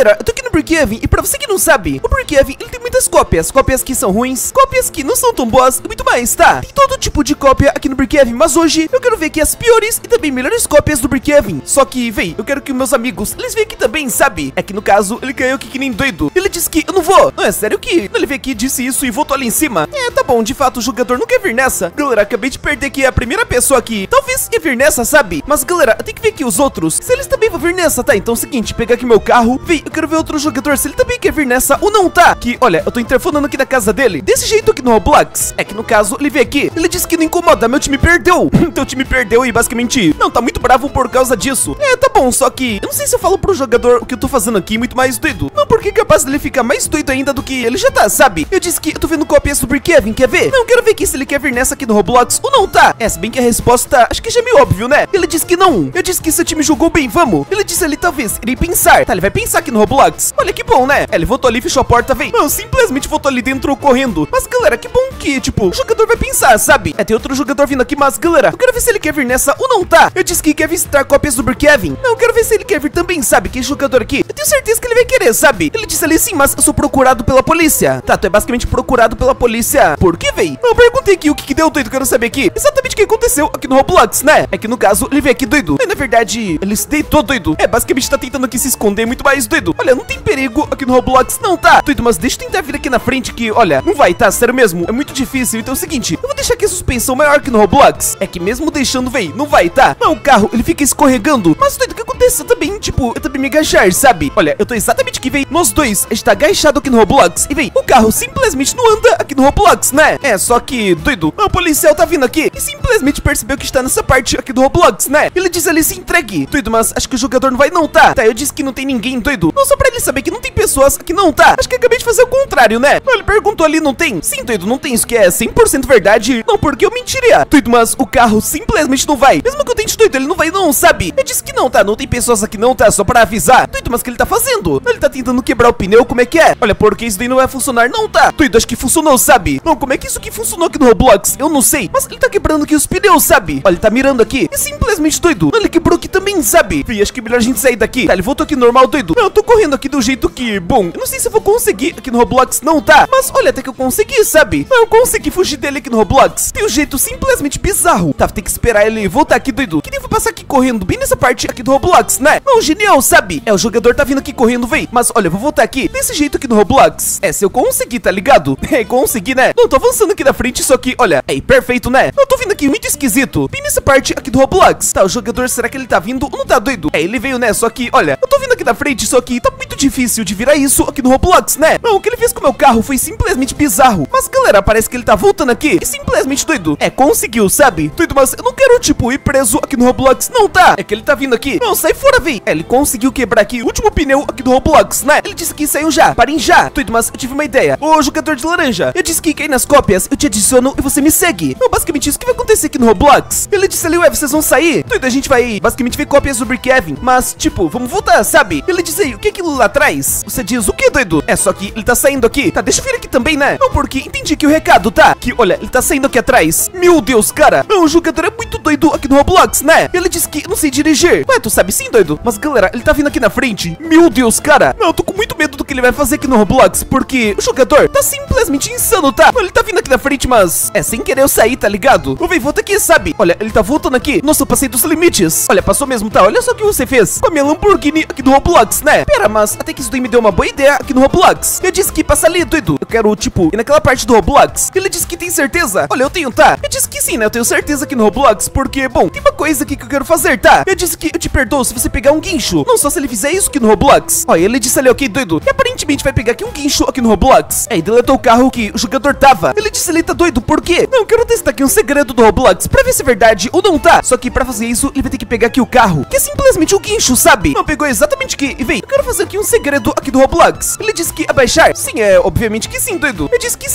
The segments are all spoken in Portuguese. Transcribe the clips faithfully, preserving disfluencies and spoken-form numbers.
galera, eu tô aqui no Brookhaven e pra você que não sabe, o Brookhaven, ele tem muitas cópias. Cópias que são ruins, cópias que não são tão boas e muito mais, tá? Tem todo tipo de cópia aqui no Brookhaven, mas hoje eu quero ver aqui as piores e também melhores cópias do Brookhaven. Só que, véi, eu quero que meus amigos, eles venham aqui também, sabe? É que no caso, ele caiu aqui que nem doido. Ele disse que eu não vou. Não, é sério que ele veio aqui, disse isso e voltou ali em cima. É, tá bom, de fato, o jogador não quer vir nessa. Galera, acabei de perder aqui a primeira pessoa aqui. Talvez ia vir nessa, sabe? Mas, galera, eu tenho que ver aqui os outros, se eles também vão vir nessa, tá? Então é o seguinte, pegar aqui meu carro. Véi, eu quero ver outro jogador, se ele também quer vir nessa ou não, tá? Que, olha, eu tô interfonando aqui na casa dele, desse jeito aqui no Roblox. É que no caso, ele veio aqui, ele disse que não incomoda, meu time perdeu. Teu time perdeu e basicamente não tá muito bravo por causa disso. É, tá bom, só que eu não sei se eu falo pro jogador o que eu tô fazendo aqui muito mais doido. Não, porque é capaz dele ficar mais doido ainda do que ele já tá, sabe? Eu disse que eu tô vendo cópias do Brookhaven, quer ver? Não, eu quero ver aqui se ele quer vir nessa aqui no Roblox ou não, tá? É, se bem que a resposta, acho que já é meio óbvio, né? Ele disse que não. Eu disse que seu time jogou bem, vamos. Ele disse ali, talvez, irei pensar. Tá, ele vai pensar aqui no Roblox. Olha que bom, né? É, ele voltou ali, fechou a porta, vem. Não, simplesmente voltou ali dentro correndo. Mas, galera, que bom que, tipo, o jogador vai pensar, sabe? É, tem outro jogador vindo aqui, mas, galera, eu quero ver se ele quer vir nessa ou não, tá? Eu disse que quer visitar cópias do Brookhaven. Não, eu quero ver se ele quer vir também, sabe? Que esse jogador aqui, eu tenho certeza que ele vai querer, sabe? Ele disse ali, sim, mas eu sou procurado pela polícia. Tá, tu é basicamente procurado pela polícia. Por quê, véi? Eu perguntei aqui o que, que deu doido, quero saber aqui exatamente o que aconteceu aqui no Roblox, né? É que no caso, ele veio aqui doido. E, na verdade, ele se deitou doido. É, basicamente tá tentando aqui se esconder muito mais doido. Olha, não tem perigo aqui no Roblox, não, tá? Doido, mas deixa eu tentar vir aqui na frente que, olha, não vai, tá? Sério mesmo, é muito difícil. Então é o seguinte, eu vou deixar aqui a suspensão maior aqui no Roblox. É que mesmo deixando, véi, não vai, tá? Não, o carro, ele fica escorregando. Mas, doido, o que acontece também, tipo, eu também me agachar, sabe? Olha, eu tô exatamente aqui, véi, nós dois, a gente tá agachado aqui no Roblox. E, véi, o carro simplesmente não anda aqui no Roblox, né? É, só que, doido, o policial tá vindo aqui e simplesmente percebeu que está nessa parte aqui do Roblox, né? Ele diz ali, se entregue. Doido, mas acho que o jogador não vai não, tá? Tá, eu disse que não tem ninguém, doido. Não, só pra ele saber que não tem pessoas aqui não, tá? Acho que acabei de fazer o contrário, né? Não, ele perguntou ali, não tem? Sim, doido, não tem, isso que é cem por cento verdade. Não, porque eu mentiria. Doido, mas o carro simplesmente não vai. Mesmo que eu tente, doido, ele não vai não, sabe? Eu disse que não, tá? Não tem pessoas aqui não, tá? Só pra avisar. Doido, mas o que ele tá fazendo? Ele tá tentando quebrar o pneu, como é que é? Olha, porque isso daí não vai funcionar não, tá? Doido, acho que funcionou, sabe? Não, como é que isso aqui funcionou aqui no Roblox? Eu não sei, mas ele tá quebrando aqui os pneus, sabe? Olha, ele tá mirando aqui e simplesmente, doido, ele quebrou aqui também, sabe? E acho que é melhor a gente sair daqui. Tá, ele voltou aqui normal, doido. Não, eu tô correndo aqui do jeito que, bom, eu não sei se eu vou conseguir aqui no Roblox não, tá? Mas olha, até que eu consegui, sabe? Não, eu consegui fugir dele aqui no Roblox. Tem um jeito simplesmente bizarro. Tá, tem que esperar ele voltar aqui, doido. Que nem vou passar aqui correndo bem nessa parte aqui do Roblox, né? Não, genial, sabe? É, o jogador tá vindo aqui correndo, véi. Mas olha, eu vou voltar aqui desse jeito aqui no Roblox. É, se eu conseguir, tá ligado? É, consegui, né? Não, tô avançando aqui na frente, só que, olha, é perfeito, né? Eu tô vindo aqui muito esquisito. Bem nessa parte aqui do Roblox. Tá, o jogador, será que ele tá vindo ou não tá, doido? É, ele veio, né? Só que, olha, eu tô vindo aqui na frente, só que tá muito difícil de virar isso aqui no Roblox, né? Não, o que ele fez com o meu carro foi simplesmente bizarro. Mas, galera, parece que ele tá voltando aqui e simplesmente, doido, é, conseguiu, sabe? Doido, mas eu não quero, tipo, ir preso aqui no Roblox, não, tá? É que ele tá vindo aqui. Não, sai fora, véi. É, ele conseguiu quebrar aqui o último pneu aqui do Roblox, né? Ele disse que saiu já. Parem já. Doido, mas eu tive uma ideia. Ô, jogador de laranja, eu disse que cair nas cópias, eu te adiciono e você me segue. Não, basicamente isso que vai acontecer aqui no Roblox. Ele disse ali, ué, vocês vão sair? Doido, a gente vai basicamente ver cópias do Brookhaven. Mas, tipo, vamos voltar, sabe? Ele disse aí, o que é aquilo lá atrás? Você diz o que, doido? É só que ele tá saindo aqui. Tá, deixa eu vir aqui também, né? Não, porque entendi que o recado, tá? Que, olha, ele tá saindo aqui atrás. Meu Deus, cara. Não, o jogador é muito doido aqui no Roblox, né? Ele disse que eu não sei dirigir. Ué, tu sabe sim, doido? Mas, galera, ele tá vindo aqui na frente. Meu Deus, cara. Não, eu tô com muito medo do que ele vai fazer aqui no Roblox, porque o jogador tá simplesmente insano, tá? Ele tá vindo aqui na frente, mas é sem querer eu sair, tá ligado? Ô, véi, volta aqui, sabe? Olha, ele tá voltando aqui. Nossa, eu passei dos limites. Olha, passou mesmo, tá? Olha só o que você fez com a minha Lamborghini aqui no Roblox, né? Pera, mas até que isso daí me deu uma boa ideia aqui no Roblox. Eu disse que passa ali, doido. Eu quero, tipo, ir naquela parte do Roblox. Ele disse que tem certeza. Olha, eu tenho, tá? Eu disse que sim, né? Eu tenho certeza aqui no Roblox, porque, bom, tem uma coisa aqui que eu quero fazer, tá? Eu disse que eu te perdoo se você pegar um guincho. Não só se ele fizer isso aqui no Roblox. Olha, ele disse ali, ok, doido. E aparentemente vai pegar aqui um guincho aqui no Roblox. É, e deletou o carro que o jogador tava. Ele disse ali, tá doido, por quê? Não, eu quero testar aqui um segredo do Roblox pra ver se é verdade ou não, tá? Só que pra fazer isso, ele vai ter que pegar aqui o carro, que é simplesmente o guincho, sabe? Não, pegou exatamente aqui. E vem, eu quero fazer aqui um segredo aqui do Roblox. Ele disse que abaixar? Sim, é, obviamente que sim, doido. Eu disse que sim,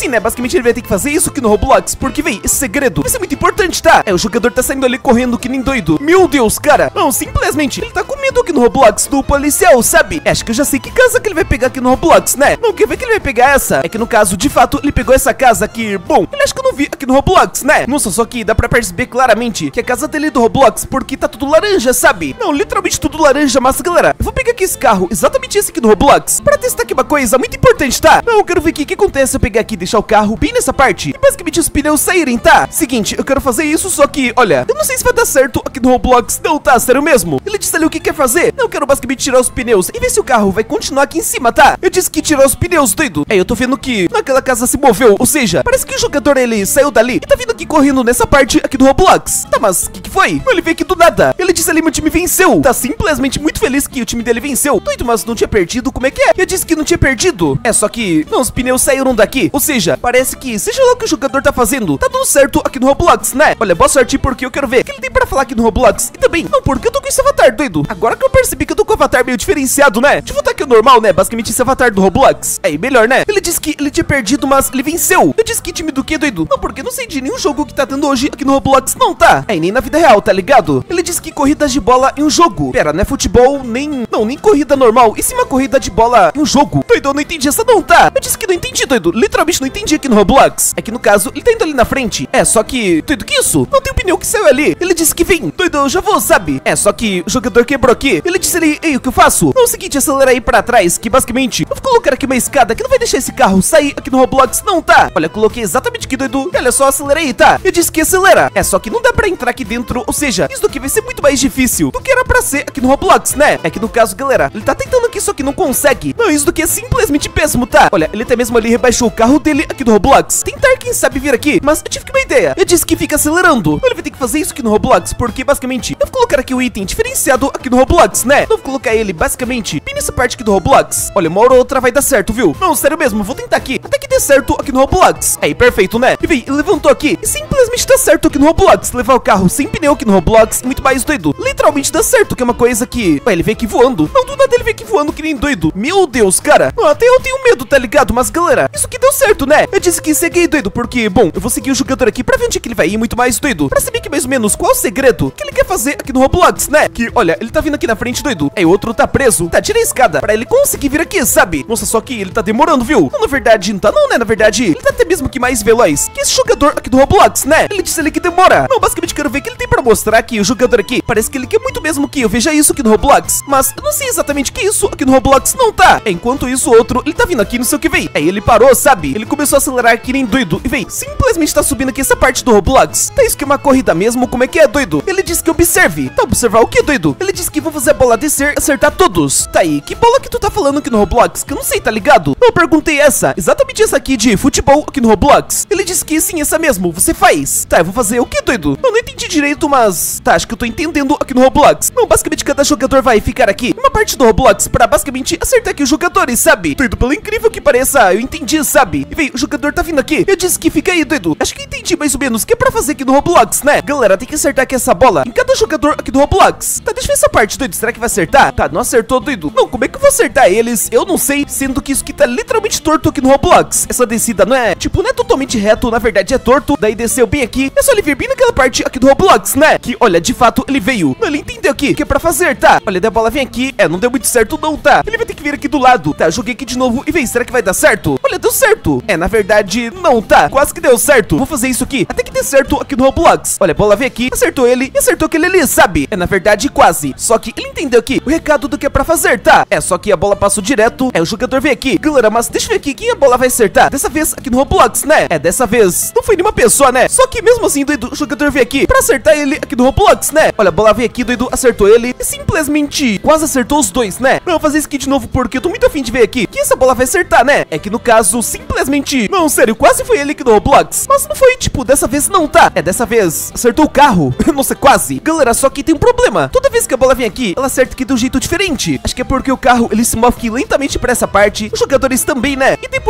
Sim, né? Basicamente ele vai ter que fazer isso aqui no Roblox, porque, véi, esse segredo vai ser muito importante, tá? É, o jogador tá saindo ali correndo que nem doido. Meu Deus, cara. Não, simplesmente, ele tá com medo aqui no Roblox do policial, sabe? É, acho que eu já sei que casa que ele vai pegar aqui no Roblox, né? Não, quer ver que ele vai pegar essa? É que no caso, de fato, ele pegou essa casa aqui. Bom, ele acha que eu não vi aqui no Roblox, né? Nossa, só que dá pra perceber claramente que a casa dele é do Roblox, porque tá tudo laranja, sabe? Não, literalmente tudo laranja, mas, galera, eu vou pegar aqui esse carro, exatamente esse aqui do Roblox, pra testar aqui uma coisa muito importante, tá? Não, eu quero ver aqui o que acontece se eu pegar aqui e deixar o carro bem nessa parte e basicamente os pneus saírem, tá? Seguinte, eu quero fazer isso, só que, olha, eu não sei se vai dar certo aqui no Roblox. Não, tá? Sério mesmo? Ele disse ali o que quer fazer. Não, eu quero basicamente tirar os pneus e ver se o carro vai continuar aqui em cima, tá? Eu disse que tirar os pneus, doido. É, eu tô vendo que naquela casa se moveu, ou seja, parece que o jogador, ele saiu dali e tá vindo aqui correndo nessa parte aqui do Roblox. Tá, mas o que que foi? Ele veio aqui do nada. Ele disse ali, meu time venceu. Tá simplesmente muito feliz que o time dele venceu. Doido, mas não tinha perdido, como é que é? Eu disse que não tinha perdido. É, só que, não, os pneus saíram daqui. Ou seja, parece que, seja lá o que o jogador tá fazendo, tá dando certo aqui no Roblox, né? Olha, boa sorte, porque eu quero ver o que ele tem pra falar aqui no Roblox. E também, não, porque eu tô com esse avatar, doido. Agora que eu percebi que eu tô com o avatar meio diferenciado, né? Deixa eu voltar aqui ao normal, né? Basicamente esse avatar do Roblox. É, melhor, né? Ele disse que ele tinha perdido, mas ele venceu. Eu disse que time do que, doido? Não, porque eu não sei de nenhum jogo que tá tendo hoje aqui no Roblox, não, tá? É, e nem na vida real, tá ligado? Ele disse que corridas de bola em um jogo. Pera, não é futebol, nem... Não, nem corrida normal. E sim uma corrida de bola em um jogo. Doido, eu não entendi essa não, tá? Eu disse que não entendi, doido. Literalmente não entendi aqui no Roblox. É que no caso, ele tá indo ali na frente. É, só que... Doido, que isso? Não tem um pneu que saiu ali. Ele disse que vem. Doido, eu já vou, sabe? É, só que o jogador quebrou aqui. Ele disse ali, ei, o que eu faço? Não, é o seguinte, acelera aí pra trás, que basicamente eu vou colocar aqui uma escada que não vai deixar esse carro sair aqui no Roblox, não, tá? Olha, eu coloquei exatamente aqui, doido. E olha só, acelera aí, tá? Eu disse que acelera. É, só que não dá pra entrar aqui dentro, ou seja, isso daqui vai ser muito mais difícil do que era pra ser aqui no Roblox, né? É que no caso, galera, ele tá tentando aqui, só que não consegue. Não, isso daqui é simplesmente péssimo, tá? Olha, ele até mesmo ali rebaixou o carro dele aqui no Roblox. Tentar, quem sabe, vir aqui, mas eu tive que uma ideia. Eu disse que fica acelerando. Ele vai ter que fazer isso aqui no Roblox, porque basicamente eu vou colocar aqui o item diferenciado aqui no Roblox, né? Eu vou colocar ele basicamente bem nessa parte aqui do Roblox. Olha, uma hora ou outra vai dar certo, viu? Não, sério mesmo, vou tentar aqui até que dê certo aqui no Roblox. Aí, perfeito, né? E vem, ele levantou aqui e simplesmente dá certo aqui no Roblox. Levar o carro sem pneu aqui no Roblox, muito mais doido. Literalmente dá certo, que é uma coisa que... Ué, ele veio aqui voando. Não, do nada ele veio aqui voando que nem doido. Meu Deus, cara. Não, até eu tenho medo, tá ligado? Mas, galera, isso aqui deu certo, né? Eu disse que segui doido, porque, bom, eu vou seguir o jogador aqui pra ver onde é que ele vai ir, muito mais doido. Pra saber que mais ou menos qual é o segredo que ele quer fazer aqui no Roblox, né? Que, olha, ele tá vindo aqui na frente, doido. Aí o outro tá preso. Tá, tira a escada pra ele conseguir vir aqui, sabe? Nossa, só que ele tá demorando, viu? Não, na verdade, não tá não, né? Na verdade, ele tá até mesmo que mais veloz que esse jogador aqui do Roblox, né? Ele disse ali que demora. Não, basicamente quero ver o que ele tem pra mostrar aqui. O jogador aqui, parece que ele quer muito mesmo que eu veja isso aqui no Roblox. Mas eu não sei exatamente o que é isso aqui no Roblox, não, tá? Enquanto isso, o outro, ele tá vindo aqui, não sei o que vem. Aí ele parou, sabe? Ele começou a acelerar que nem doido. E vem, simplesmente tá subindo aqui essa parte do Roblox. Tá, isso que é uma corrida mesmo? Como é que é, doido? Ele disse que observe. Tá, observar o que, doido? Ele disse que vou fazer a bola descer, acertar todos. Tá aí, que bola que tu tá falando aqui no Roblox? Que eu não sei, tá ligado? Eu perguntei essa, exatamente essa aqui de futebol aqui no Roblox. Ele disse que sim, essa mesmo, você faz. Tá, eu vou fazer o que, doido? Eu não entendi direito, mas... Tá, acho que eu tô entendendo aqui no Roblox. Não, basicamente cada jogador vai ficar aqui uma parte do Roblox pra basicamente acertar aqui os jogadores, sabe? Doido, pelo incrível que pareça, eu entendi, sabe? E vem, o jogador tá vindo aqui. Eu disse que fica aí, doido. Acho que eu entendi mais ou menos o que é pra fazer aqui no Roblox, né? Galera, tem que acertar aqui essa bola em cada jogador aqui do Roblox. Tá, deixa eu ver essa parte, doido. Será que vai acertar? Tá, não acertou, doido. Não, como é que eu vou acertar eles? Eu não sei, sendo que isso aqui tá literalmente torto aqui no Roblox. Essa descida não é, tipo, não é totalmente reto, na verdade é torto. Daí desceu bem aqui. É só ele vir bem naquela parte aqui do Roblox, né? Que, olha, de fato, ele veio. Não, ele entendeu aqui o que é pra fazer, tá? Olha, daí a bola vem aqui. É, não deu muito certo não, tá? Ele vai ter que vir aqui do lado. Tá, joguei aqui de novo e vem, será que vai dar certo? Olha, deu certo. É, na verdade, não, tá? Quase que deu certo. Vou fazer isso aqui até que dê certo aqui no Roblox. Olha, a bola vem aqui, acertou ele e acertou aquele ali, sabe? É, na verdade, quase. Só que ele entendeu aqui o recado do que é pra fazer, tá? É, só que a bola passou direto. É, o jogador vem aqui. Galera, mas deixa eu ver aqui quem a bola vai acertar. Dessa vez aqui no Roblox, né? É, dessa vez não foi nenhuma pessoa, né? Só que mesmo assim, doido, o jogador veio aqui pra acertar ele aqui no Roblox, né? Olha, a bola veio aqui, doido, acertou ele e simplesmente quase acertou os dois, né? Não, eu vou fazer isso aqui de novo porque eu tô muito afim de ver aqui que essa bola vai acertar, né? É que no caso, simplesmente... Não, sério, quase foi ele aqui no Roblox. Mas não foi, tipo, dessa vez não, tá? É, dessa vez acertou o carro. Nossa, quase. Galera, só que tem um problema. Toda vez que a bola vem aqui, ela acerta aqui de um jeito diferente. Acho que é porque o carro, ele se move aqui lentamente pra essa parte. Os jogadores também, né? E tem por causa disso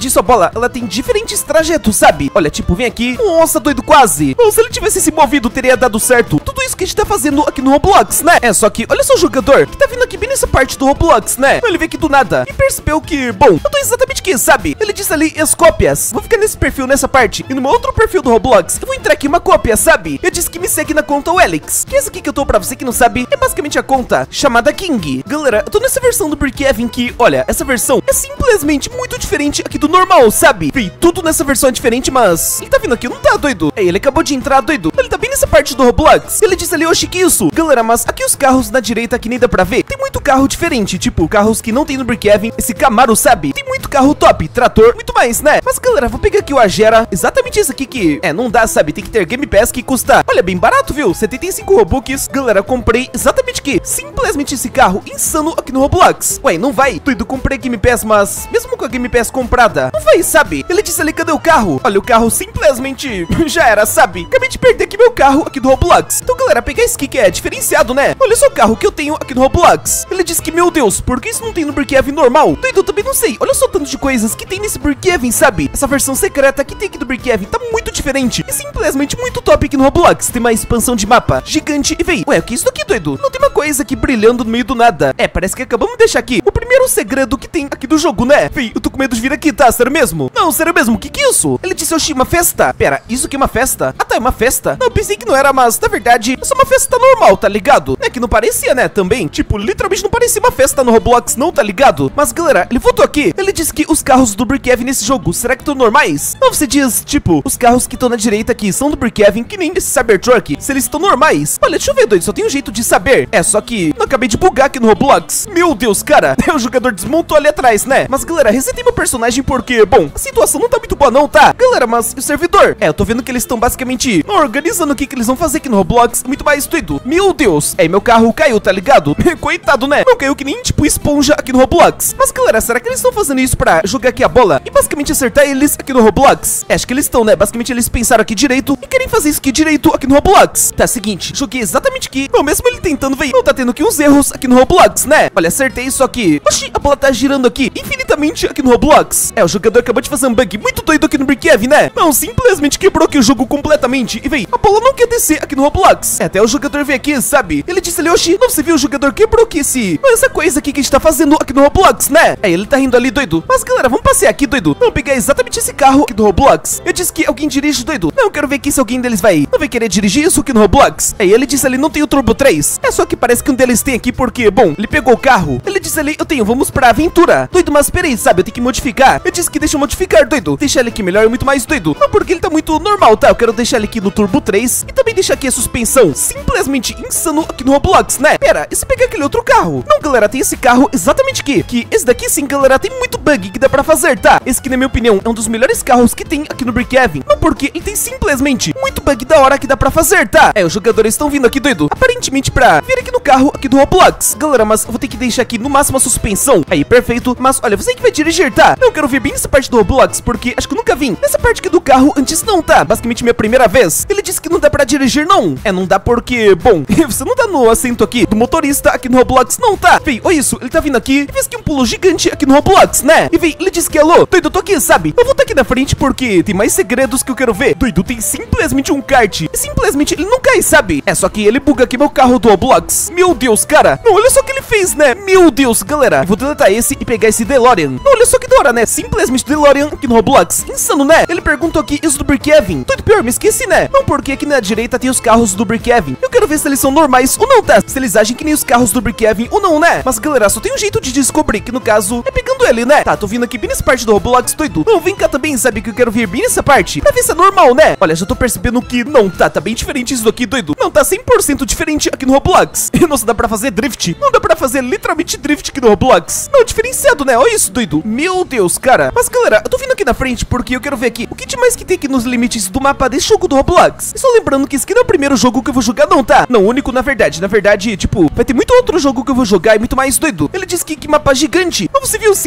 disso, a bola, ela tem diferentes trajetos, sabe? Olha, tipo, vem aqui. Nossa, doido, quase. Bom, se ele tivesse se movido, teria dado certo tudo isso que a gente tá fazendo aqui no Roblox, né? É, só que, olha só o jogador que tá vindo aqui bem nessa parte do Roblox, né? Ele veio aqui do nada e percebeu que, bom, eu tô exatamente aqui, sabe? Ele disse ali as cópias. Vou ficar nesse perfil, nessa parte. E no meu outro perfil do Roblox, eu vou entrar aqui uma cópia, sabe? Eu disse que me segue na conta Alex. Que essa aqui que eu tô, pra você que não sabe, é basicamente a conta chamada King. Galera, eu tô nessa versão do Brookhaven que, olha, essa versão é simplesmente muito diferente aqui do normal, sabe? Vi, tudo nessa versão é diferente, mas ele tá vindo aqui, não tá, doido? É, ele acabou de entrar, doido. Ele tá bem nessa parte do Roblox. Ele disse ali, oxi, que isso? Galera, mas aqui os carros na direita, que nem dá pra ver, tem muito carro diferente, tipo, carros que não tem no Brookhaven. Esse Camaro, sabe? Tem muito carro top, trator, muito mais, né? Mas, galera, vou pegar aqui o Agera, exatamente esse aqui que, é, não dá, sabe? Tem que ter Game Pass que custa, olha, bem barato, viu? setenta e cinco Robux. Galera, comprei exatamente aqui, simplesmente esse carro insano aqui no Roblox. Ué, não vai? Doido, comprei Game Pass, mas mesmo com a Game Pass comprada, não vai, sabe? Ele disse ali, cadê o carro? Olha, o carro simplesmente já era, sabe? Acabei de perder aqui meu carro aqui do Roblox. Então, galera, pegar esse aqui que é diferenciado, né? Olha só o carro que eu tenho aqui no Roblox. Ele disse que, meu Deus, por que isso não tem no Brookhaven normal? Doido, eu também não sei. Olha só o tanto de coisas que tem nesse Brookhaven, sabe? Essa versão secreta que tem aqui do Brookhaven tá muito diferente e simplesmente muito top aqui no Roblox. Tem uma expansão de mapa gigante e vem. Ué, o que é isso aqui, doido? Não tem uma coisa aqui brilhando no meio do nada. É, parece que acabamos de deixar aqui o primeiro segredo que tem aqui do jogo, né? Vem, eu tô com medo de vir aqui, tá? Sério mesmo? Não, sério mesmo, o que que é isso? Ele disse, oxi, uma festa. Pera, isso aqui é uma festa? Ah, tá, é uma festa. Não, eu pensei que não era, mas na verdade é só uma festa normal, tá ligado? É que não parecia, né, também. Tipo, literalmente não parecia uma festa no Roblox, não, tá ligado? Mas, galera, ele voltou aqui. Ele disse que os carros do Brookhaven nesse jogo, será que estão normais? Não, você diz, tipo, os carros que estão na direita aqui são do Brookhaven, que nem esse Cybertruck, se eles estão normais. Olha, deixa eu ver, doido, só tem um jeito de saber. É, só que eu acabei de bugar aqui no Roblox. Meu Deus, cara, o jogador desmontou ali atrás, né? Mas, galera, resetei meu personagem porque, bom, a situação não tá muito boa não, tá? Galera, mas o servidor? É, eu tô vendo que eles estão basicamente organizando o que que eles vão fazer aqui no Roblox. Muito mais doido. Meu Deus. É, meu carro caiu, tá ligado? Coitado, né? Não caiu que nem, tipo, esponja aqui no Roblox. Mas, galera, será que eles estão fazendo isso pra jogar aqui a bola e basicamente acertar eles aqui no Roblox? É, acho que eles estão, né? Basicamente eles pensaram aqui direito e querem fazer isso aqui direito aqui no Roblox. Tá, seguinte, joguei exatamente aqui. Não, mesmo ele tentando, véi, não tá tendo aqui uns erros aqui no Roblox, né? Olha, acertei, só que, oxi, a bola tá girando aqui infinitamente aqui no Roblox. É, o jogador acabou de fazer um bug muito doido aqui no Brookhaven, né? Não, simplesmente quebrou aqui o jogo completamente. E, véi, a bola não quer descer aqui no Roblox. É, até o jogador veio aqui, sabe? Ele disse ali, oxi, não, você viu, o jogador quebrou aqui esse... essa coisa aqui que a gente tá fazendo aqui no Roblox, né? É, ele tá rindo ali, doido. Mas, galera, vamos passear aqui, doido. Vamos pegar exatamente esse carro aqui do Roblox. Eu disse que alguém dirige, doido. Não, eu quero ver aqui se alguém deles vai... não vai querer dirigir isso aqui no Roblox. É, ele disse ali, não tem o Turbo três. É só que parece que um deles tem aqui porque, bom, ele pegou o carro. Ele disse ali, eu tenho, vamos pra aventura. Doido, mas peraí, sabe, eu tenho que modificar. Eu disse que deixa eu modificar, doido. Deixar ele aqui melhor e muito mais doido. Não, porque ele tá muito normal, tá? Eu quero deixar ele aqui no Turbo três e também deixar aqui a suspensão simplesmente insano aqui no Roblox, né? Pera, e se pegar aquele outro carro? Não, galera, tem esse carro exatamente aqui. Que esse daqui sim, galera, tem muito bug que dá pra fazer, tá? Esse que, na minha opinião, é um dos melhores carros que tem aqui no Brookhaven. Não, porque ele tem simplesmente muito bug da hora que dá pra fazer, tá? É, os jogadores estão vindo aqui, doido, aparentemente pra vir aqui no carro aqui do Roblox. Galera, mas eu vou ter que deixar aqui no máximo a suspensão. Aí, perfeito. Mas, olha, você que vai dirigir, tá? Eu quero vir bem nessa parte do Roblox, porque acho que eu nunca vim nessa parte aqui do carro antes não, tá? Basicamente minha primeira vez. Ele disse que não dá pra dirigir, não. É, não dá porque, bom, você não tá no assento aqui do motorista aqui no Roblox, não, tá? Vem, olha isso, ele tá vindo aqui e fez aqui um pulo gigante aqui no Roblox, né? E vem, ele disse que, alô, doido, eu tô aqui, sabe? Eu vou estar aqui na frente porque tem mais segredos que eu quero ver. Doido, tem simplesmente um kart e simplesmente ele não cai, sabe? É só que ele buga aqui meu carro do Roblox. Meu Deus, cara. Não, olha só o que ele fez, né? Meu Deus, galera. Eu vou deletar esse e pegar esse DeLorean. Não, olha só que da hora, né? Simplesmente DeLorean aqui no Roblox. Insano, né? Ele perguntou aqui isso do Brookhaven. Doido, pior, me esqueci, né? Não, porque aqui na direita tem os carros do Brookhaven. Eu quero ver se eles são normais ou não, tá? Se eles agem que nem os carros do Brookhaven ou não, né? Mas, galera, só tem um jeito de descobrir, que no caso é pegando ele, né? Tá, tô vindo aqui bem nessa parte do Roblox, doido. Não, vem cá também, sabe que eu quero vir bem nessa parte pra ver se é normal, né? Olha, já tô percebendo que não, tá, tá bem diferente isso daqui, doido. Não, tá cem por cento diferente aqui no Roblox. E nossa, dá pra fazer drift. Não dá pra fazer literalmente drift aqui no Roblox. Não, diferenciado, né? Olha isso, doido. Meu Deus, cara. Mas, galera, eu tô vindo aqui na frente porque eu quero ver aqui o que demais que tem aqui nos limites do mapa desse jogo do Roblox. E só lembrando que esse aqui não é o primeiro jogo que eu vou jogar, não, tá? Não, único na verdade. Na verdade, tipo, vai ter muito outro jogo que eu vou jogar e muito mais, doido. Ele disse que que mapa gigante. Não, você viu sim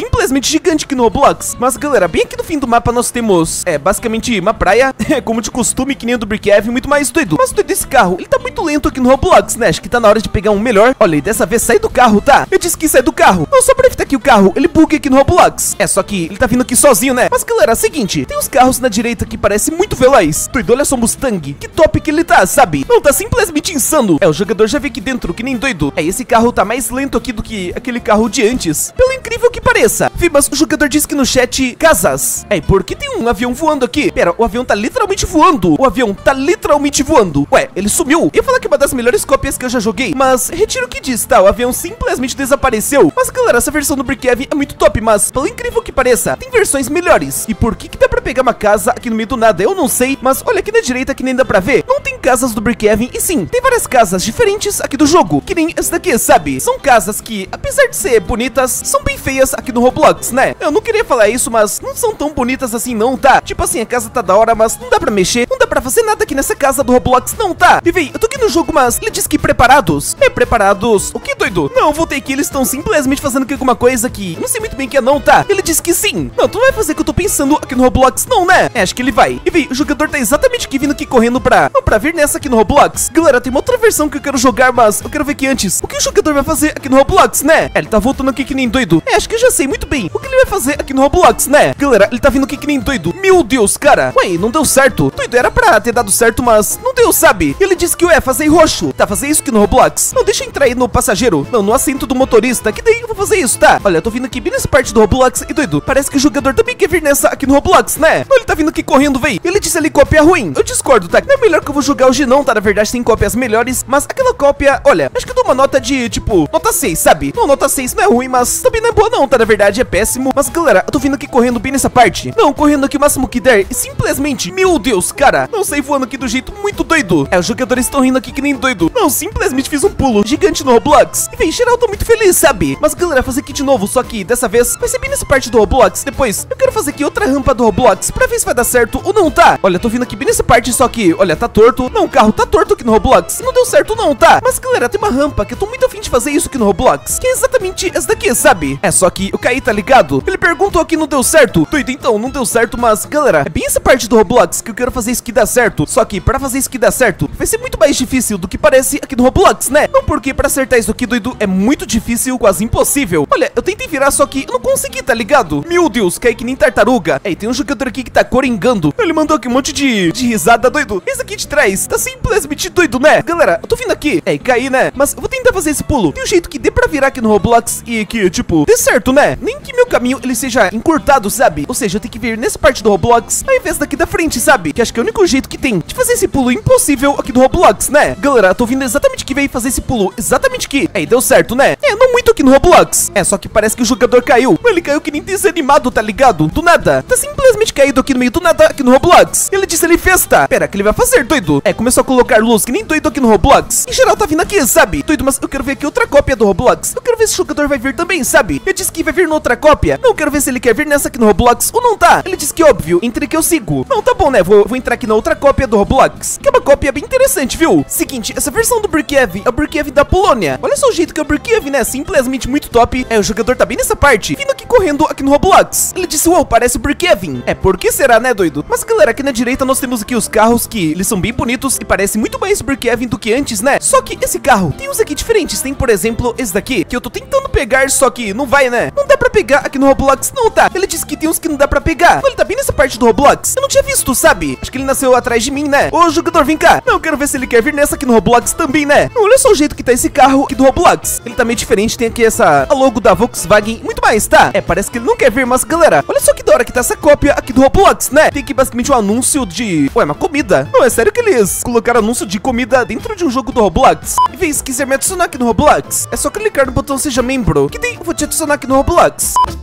simplesmente gigante aqui no Roblox. Mas, galera, bem aqui no fim do mapa nós temos, é, basicamente uma praia, é, como de costume, que nem o do Brickheaven, muito mais doido. Mas doido, esse carro, ele tá muito lento aqui no Roblox, né? Acho que tá na hora de pegar um melhor. Olha, e dessa vez sai do carro, tá? Eu disse que sai do carro. Não, só pra evitar que o carro, ele bugue aqui no Roblox. É, só que ele tá vindo aqui sozinho, né? Mas, galera, é o seguinte, tem os carros na direita que parecem muito veloz. Doido, olha só o Mustang. Que top que ele tá, sabe? Não, tá simplesmente insano. É, o jogador já veio aqui dentro, que nem doido. É, esse carro tá mais lento aqui do que aquele carro de antes. Pelo incrível que pareça. Vi, mas o jogador disse que no chat, casas. É, por que tem um avião voando aqui? Pera, o avião tá literalmente voando. O avião tá literalmente voando. Ué, ele sumiu. Eu ia falar que é uma das melhores cópias que eu já joguei, mas retiro o que diz, tá? O avião simplesmente desapareceu. Mas, galera, essa versão do Brickheaven é muito top, mas, pelo incrível que pareça, tem versões melhores. E por que que dá pra pegar uma casa aqui no meio do nada? Eu não sei, mas olha aqui na direita que nem dá pra ver. Não tem casas do Brickheaven, e sim, tem várias casas diferentes aqui do jogo, que nem essa daqui, sabe? São casas que, apesar de ser bonitas, são bem feias aqui no Roblox, né? Eu não queria falar isso, mas não são tão bonitas assim não, tá? Tipo assim, a casa tá da hora, mas não dá pra mexer, não dá pra fazer nada aqui nessa casa do Roblox, não, tá? E véi, eu tô aqui no jogo, mas ele diz que preparados. É, preparados? O que, doido? Não, eu voltei aqui, eles estão simplesmente fazendo aqui alguma coisa que não sei muito bem que é não, tá? Ele disse que sim. Não, tu não vai fazer o que eu tô pensando aqui no Roblox, não, né? É, acho que ele vai. E véi, o jogador tá exatamente aqui vindo aqui correndo pra... Não, pra vir nessa aqui no Roblox. Galera, tem uma outra versão que eu quero jogar, mas eu quero ver aqui antes. O que o jogador vai fazer aqui no Roblox, né? É, ele tá voltando aqui que nem doido. É, acho que eu já sei muito bem o que ele vai fazer aqui no Roblox, né? Galera, ele tá vindo aqui que nem doido. Meu Deus, cara. Ué, não deu certo. Doido, era pra ter dado certo, mas não deu, sabe? Ele disse que, ué, fazer roxo. Tá, fazer isso aqui no Roblox. Não, deixa eu entrar aí no passageiro. Não, no assento do motorista. Que daí eu vou fazer isso, tá? Olha, eu tô vindo aqui bem nessa parte do Roblox. E doido, parece que o jogador também quer vir nessa aqui no Roblox, né? Não, ele tá vindo aqui correndo, véi. Ele disse ali cópia ruim. Eu discordo, tá? Não é melhor que eu vou jogar hoje não, tá? Na verdade tem cópias melhores, mas aquela cópia, olha, acho que eu dou uma nota de, tipo, nota seis, sabe? Não, nota seis não é ruim, mas também não é boa não, tá? Na verdade é péssimo. Mas, galera, eu tô vindo aqui correndo bem nessa parte. Não, correndo aqui o máximo que der. E simplesmente, meu Deus, cara, não sei voando aqui do jeito muito doido. É, os jogadores estão rindo aqui que nem doido. Não, simplesmente fiz um pulo gigante no Roblox. E, vem, geral, tô muito feliz, sabe? Mas, galera, fazer aqui de novo, só que dessa vez vai ser bem nessa parte do Roblox. Depois, eu quero fazer aqui outra rampa do Roblox pra ver se vai dar certo ou não, tá? Olha, tô vindo aqui bem nessa parte, só que, olha, tá torto. Não, o carro tá torto aqui no Roblox. Não deu certo não, tá? Mas, galera, tem uma rampa que eu tô muito afim de fazer isso aqui no Roblox, que é exatamente essa daqui, sabe? É, só que eu caí, tá ligado? Ele perguntou aqui, não deu certo. Doido, então, não deu certo, mas, galera, é bem essa parte do Roblox que eu quero fazer isso que dá certo. Só que, pra fazer isso que dá certo, vai ser muito mais difícil do que parece aqui no Roblox, né? Não, porque pra acertar isso aqui, doido, é muito difícil, quase impossível. Olha, eu tentei virar, só que eu não consegui, tá ligado? Meu Deus, caí que nem tartaruga. É, e tem um jogador aqui que tá coringando. Ele mandou aqui um monte de, de risada, doido. Esse aqui de trás tá simplesmente doido, né? Galera, eu tô vindo aqui. É, e caí, né? Mas eu vou tentar fazer esse pulo. Tem um jeito que dê pra virar aqui no Roblox e que, tipo, dê certo, né? Nem que meu caminho, ele seja encurtado, sabe? Ou seja, eu tenho que vir nessa parte do Roblox ao invés daqui da frente, sabe? Que acho que é o único jeito que tem de fazer esse pulo impossível aqui do Roblox, né? Galera, eu tô vindo exatamente que veio fazer esse pulo. Exatamente aqui. É, e deu certo, né? É, não muito aqui no Roblox. É, só que parece que o jogador caiu. Ele caiu que nem desanimado, tá ligado? Do nada. Tá simplesmente caído aqui no meio do nada aqui no Roblox. Ele disse ele festa. Pera, que ele vai fazer, doido? É, começou a colocar luz que nem doido aqui no Roblox. Em geral tá vindo aqui, sabe? Doido, mas eu quero ver aqui outra cópia do Roblox. Eu quero ver se o jogador vai vir também, sabe? Ele disse que vai vir noutra cópia. Não, eu quero ver se ele quer vir nessa aqui no Roblox ou não tá. Ele disse que óbvio, entre que eu sigo. Não, tá bom, né? Vou, vou entrar aqui na outra cópia do Roblox, que é uma cópia bem interessante, viu? Seguinte, essa versão do Brickheaven é o Brickheaven da Polônia. Olha só o jeito que é o Brickheaven, né? Simplesmente muito top. É, o jogador tá bem nessa parte, vindo aqui correndo aqui no Roblox. Ele disse, uou, parece o Brickheaven. É, por que será, né, doido? Mas, galera, aqui na direita nós temos aqui os carros que eles são bem bonitos e parecem muito mais Brickheaven do que antes, né? Só que esse carro tem uns aqui diferentes. Tem, por exemplo, esse daqui, que eu tô tentando pegar, só que não vai, né? Não dá pra pegar aqui no Roblox, não, tá? Ele disse que tem uns que não dá pra pegar. Ele tá bem nessa parte do Roblox. Eu não tinha visto, sabe? Acho que ele nasceu atrás de mim, né? Ô, jogador, vem cá. Não, eu quero ver se ele quer vir nessa aqui no Roblox também, né? Não, olha só o jeito que tá esse carro aqui do Roblox. Ele tá meio diferente, tem aqui essa a logo da Volkswagen e muito mais, tá? É, parece que ele não quer vir, mas, galera, olha só que da hora que tá essa cópia aqui do Roblox, né? Tem aqui basicamente um anúncio de... Ué, uma comida. Não, é sério que eles colocaram anúncio de comida dentro de um jogo do Roblox? E vê, se quiser me adicionar aqui no Roblox, é só clicar no botão seja membro, que daí eu vou te adicionar aqui no Roblox.